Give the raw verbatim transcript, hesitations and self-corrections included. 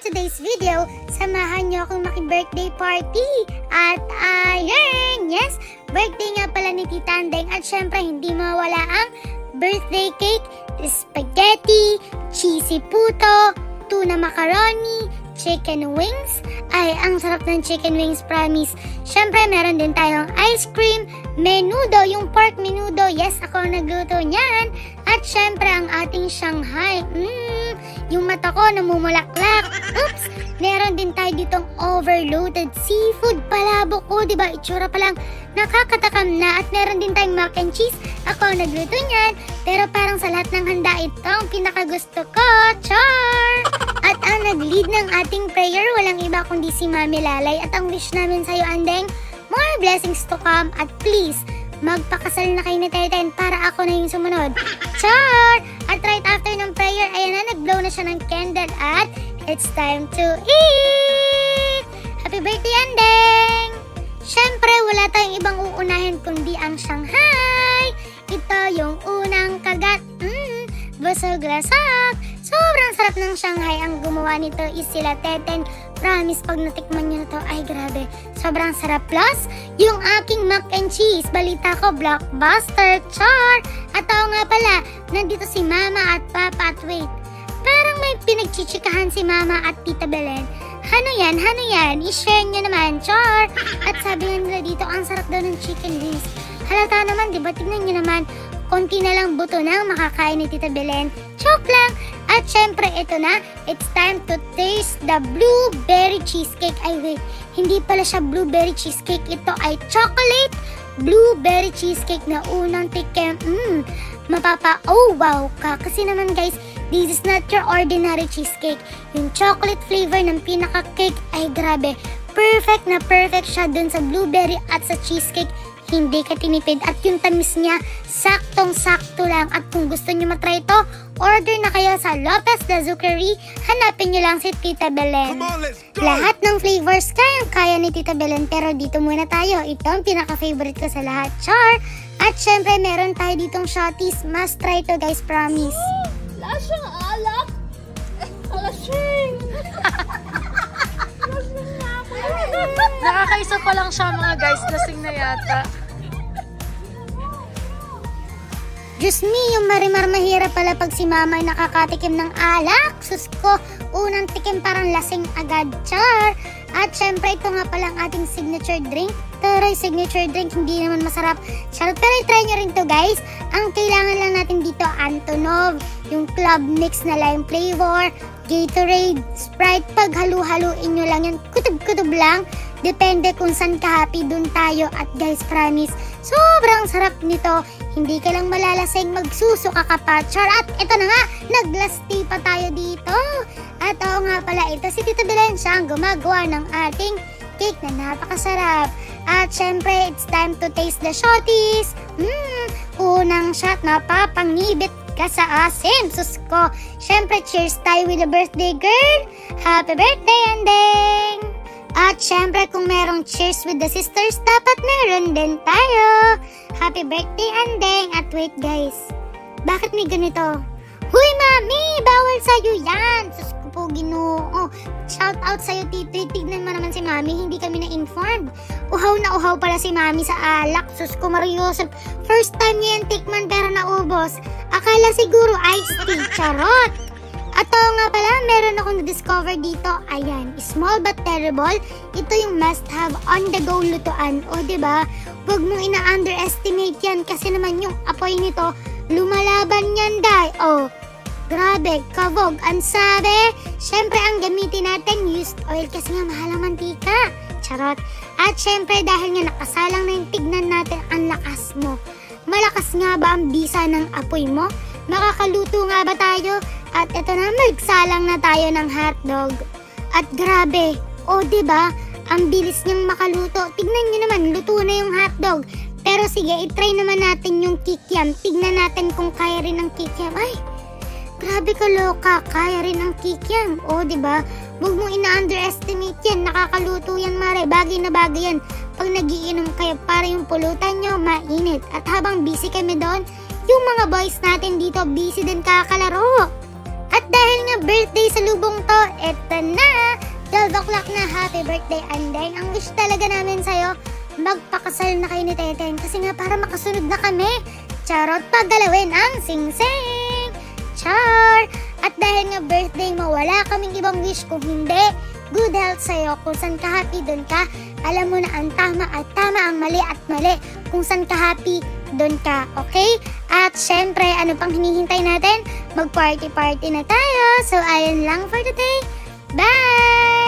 today's video, samahan niyo akong maki-birthday party. At ayan, yes, birthday nga pala ni Tita Andeng. At syempre, hindi mawala ang birthday cake, spaghetti, cheesy puto, tuna macaroni, chicken wings. Ay, ang sarap ng chicken wings, promise. Syempre, meron din tayong ice cream, menudo, yung pork menudo. Yes, ako ang nagluto niyan. At syempre, ang ating Shanghai. Mmm, yung mata ko namumulaklak. Oops! Meron din tayo ditong overloaded seafood. Palabok ko, diba? Itsura pa lang nakakatakam na. At meron din tayong mac and cheese. Ako ang nagluto niyan. Pero parang sa lahat ng handa, ito ang pinakagusto ko. Char! At ang nag-lead ng ating prayer, walang iba kundi si Mami Lalay. At ang wish namin sa'yo, Andeng, more blessings to come. At please, magpakasal na kayo ni Teten para ako na yung sumunod. Char! At right after ng prayer, ayan na, nag-blow na siya ng candle at it's time to eat! Happy birthday, Andeng! Syempre, wala tayong ibang uunahin kundi ang Shanghai. Ito yung unang kagat. Mmm, busog-lasak. Sobrang sarap ng Shanghai. Ang gumawa nito is sila Teten. Promise, pag natikman nyo na to, ay grabe. Sobrang sarap. Plus, yung aking mac and cheese. Balita ko, blockbuster. Char! At ako nga pala, nandito si Mama at Papa at wait. Parang may pinagchichikahan si Mama at Tita Belen. Ano yan? Ano yan? I-share nyo naman. Char! At sabi nga nila dito, ang sarap daw ng chicken wings. Halata naman, diba? Tignan nyo naman. Konti na lang buto na makakain ni Tita Belen. Choke lang! At syempre, ito na. It's time to taste the blueberry cheesecake. Ay, wait. Hindi pala siya blueberry cheesecake. Ito ay chocolate blueberry cheesecake na unang tikim. Mmm, mapapa, oh wow ka. Kasi naman guys, this is not your ordinary cheesecake. Yung chocolate flavor ng pinaka-cake ay grabe. Perfect na perfect siya dun sa blueberry at sa cheesecake. Hindi ka tinipid at yung tamis niya, saktong-sakto lang. At kung gusto nyo matry ito, order na kayo sa Lopez Lazucari. Hanapin nyo lang si Tita Belen. On, lahat ng flavors kayang-kaya ni Tita Belen. Pero dito muna tayo. Ito ang pinaka-favorite ko sa lahat. Char! At syempre, meron tayo ditong shotties. Must try to guys, promise. Lasang alak. Alasing. Nakakaisa pa lang siya mga guys, lasing na yata. Diyos me, yung marimar mahirap pala pag si Mama ay nakakatikim ng alak. Sus ko, unang tikim parang lasing agad. Char! At syempre, ito nga pala ang ating signature drink. Taray, signature drink, hindi naman masarap. Charot, pero try nyo rin to guys. Ang kailangan lang natin dito, Antonov, yung club mix na lime flavor, Gatorade, Sprite. Pag halu-haluin nyo lang yan, kutub-kutub lang. Depende kung saan ka happy, dun tayo. At guys, promise, sobrang sarap nito. Hindi ka lang malalasing, magsusuka ka pa. Char! At ito na nga, nag-last tea pa tayo dito. At oo nga pala, ito si Tita Belen, siya ang gumagawa ng ating cake na napakasarap. At syempre, it's time to taste the shotties. Mmm, unang shot, napapangibit ka sa asim. Sus ko, syempre, cheers tayo with the birthday girl. Happy birthday, Andeng! At syempre, kung merong cheers with the sisters, dapat meron din tayo. Happy birthday, Andeng! At wait guys, bakit may ganito? Huy, Mami! Bawal sa'yo yan! Sus ko po, Ginoo. Shout out sa'yo, Titi. Tignan mo naman si Mami, hindi kami na-informed. Uhaw na uhaw pala si Mami sa alak. Sus ko, Mariosep. First time niya yan tikman pero naubos. Akala siguro iced tea. Charot! At oo nga pala, meron akong na-discover dito. Ayan, small but terrible. Ito yung must-have on-the-go lutuan. O diba, huwag mong ina-underestimate yan kasi naman yung apoy nito, lumalaban yan, day. O, grabe, kabog. Ang sabi, syempre ang gamitin natin, used oil kasi nga mahal ang mantika. Charot. At syempre, dahil nga nakasalang na yung tignan natin, ang lakas mo. Malakas nga ba ang bisa ng apoy mo? Makakaluto nga ba tayo? At ito na, magsalang na tayo ng hotdog. At grabe, o diba, ang bilis niyang makaluto. Tignan niyo naman, luto na yung hotdog. Pero sige, itry naman natin yung kikiam. Tignan natin kung kaya rin ang kikiam. Ay, grabe ka loka, kaya rin ang kikiam. O diba, huwag mong ina-underestimate yan. Nakakaluto yan, mare. Bagay na bagay yan. Pag nagiinom kayo, para yung pulutan nyo, mainit. At habang busy kami doon, yung mga boys natin dito, busy din kakalaro. At dahil nga birthday sa lubong to, eto na, twelve o'clock na, happy birthday Andeng. Ang wish talaga namin sa'yo, magpakasal na kayo ni Teten kasi nga para makasunod na kami. Charot, paggalawin ang sing-sing. Char! At dahil nga birthday mo, wala kaming ibang wish kung hindi good health sa'yo. Kung saan ka happy, dun ka. Alam mo na ang tama at tama, ang mali at mali. Kung saan ka happy, dun ka. Okay? At syempre, ano pang hinihintay natin? Mag-party-party na tayo. So, ayun lang for today. Bye!